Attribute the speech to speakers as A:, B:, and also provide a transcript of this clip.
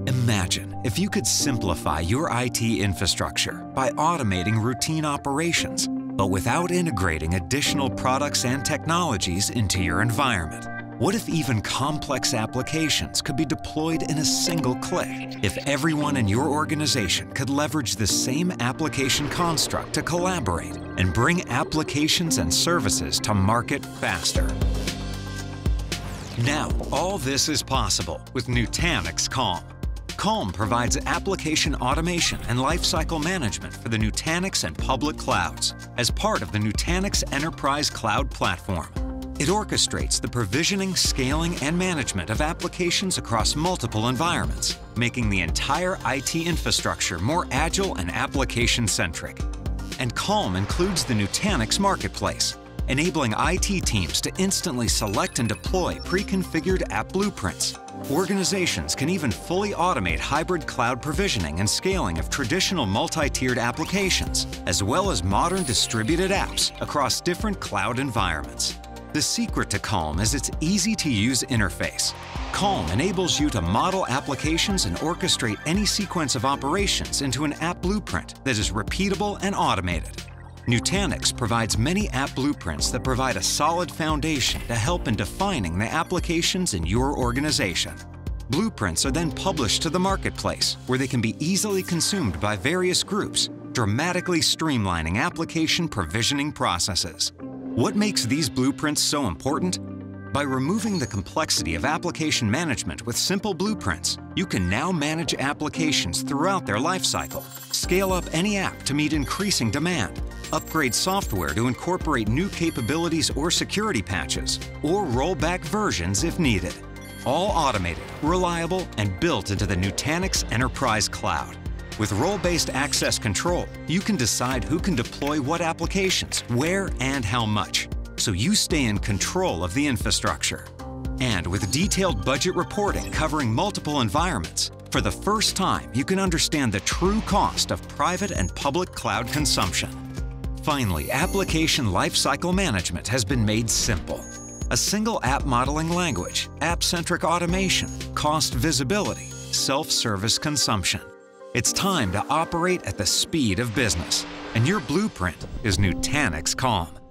A: Imagine if you could simplify your IT infrastructure by automating routine operations, but without integrating additional products and technologies into your environment. What if even complex applications could be deployed in a single click? If everyone in your organization could leverage the same application construct to collaborate and bring applications and services to market faster? Now, all this is possible with Nutanix Calm. Calm provides application automation and lifecycle management for the Nutanix and public clouds as part of the Nutanix Enterprise Cloud Platform. It orchestrates the provisioning, scaling, and management of applications across multiple environments, making the entire IT infrastructure more agile and application-centric. And Calm includes the Nutanix Marketplace, enabling IT teams to instantly select and deploy pre-configured app blueprints. Organizations can even fully automate hybrid cloud provisioning and scaling of traditional multi-tiered applications, as well as modern distributed apps across different cloud environments. The secret to Calm is its easy-to-use interface. Calm enables you to model applications and orchestrate any sequence of operations into an app blueprint that is repeatable and automated. Nutanix provides many app blueprints that provide a solid foundation to help in defining the applications in your organization. Blueprints are then published to the marketplace, where they can be easily consumed by various groups, dramatically streamlining application provisioning processes. What makes these blueprints so important? By removing the complexity of application management with simple blueprints, you can now manage applications throughout their lifecycle, scale up any app to meet increasing demand, upgrade software to incorporate new capabilities or security patches, or roll back versions if needed. All automated, reliable, and built into the Nutanix Enterprise Cloud. With role-based access control, you can decide who can deploy what applications, where, and how much, so you stay in control of the infrastructure. And with detailed budget reporting covering multiple environments, for the first time, you can understand the true cost of private and public cloud consumption. Finally, application lifecycle management has been made simple. A single app modeling language, app-centric automation, cost visibility, self-service consumption. It's time to operate at the speed of business, and your blueprint is Nutanix Calm.